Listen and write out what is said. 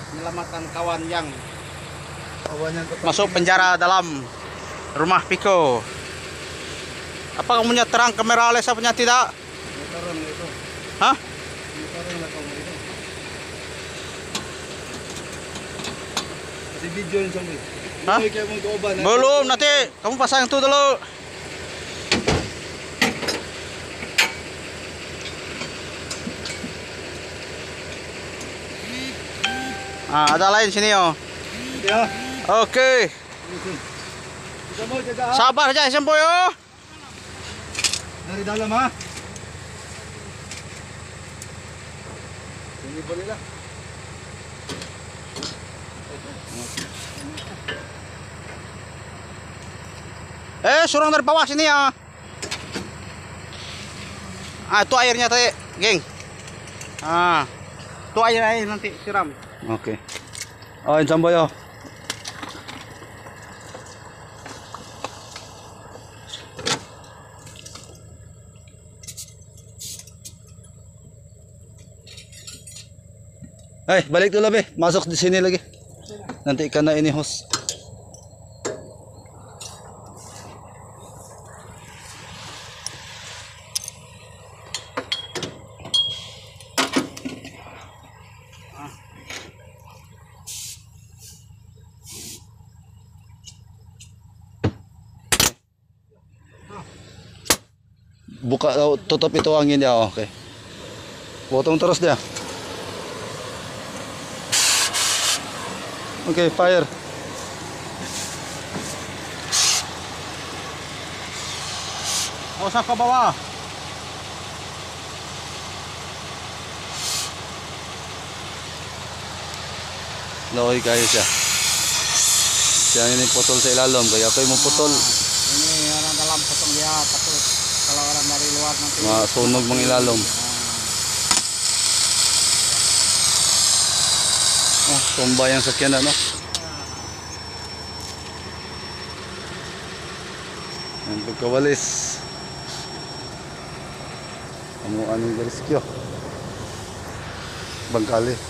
menyelamatkan kawan yang masuk penjara dalam rumah Piko. Apa kamunya terang kamera Alexa punya tidak? Hah? Video yang sampai. Hah? Belum, nanti kamu pasang itu dulu. Ah, ada lain sini oh. Ya. Oke. Kita mau jaga. Sabar aja sempo yo. Dari dalam ha. Ini boleh lah. Suruh dari bawah sini ya. Ah, itu airnya tadi, geng. Ah, itu air nanti siram. Oke. Oh, jambo yo. Balik dulu be, masuk di sini lagi. Nanti ikan na ini host. Buka, tutup itu angin ya, oke. Potong terus dia. Oke, fire. Usah ke bawah. Loy guys ya. Siya ini potol sa ilalim, kaya kayo mo potol. Ini orang dalam potong dia takut kalau orang dari luar nanti Masunog mga ilalim. Oh, tumba yung sakyan ano. Ang pagkawalis. Ano anong rescue? Bangkali.